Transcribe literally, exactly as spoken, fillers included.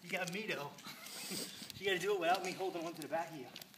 You got me though. You gotta do it without me holding on to the back of you.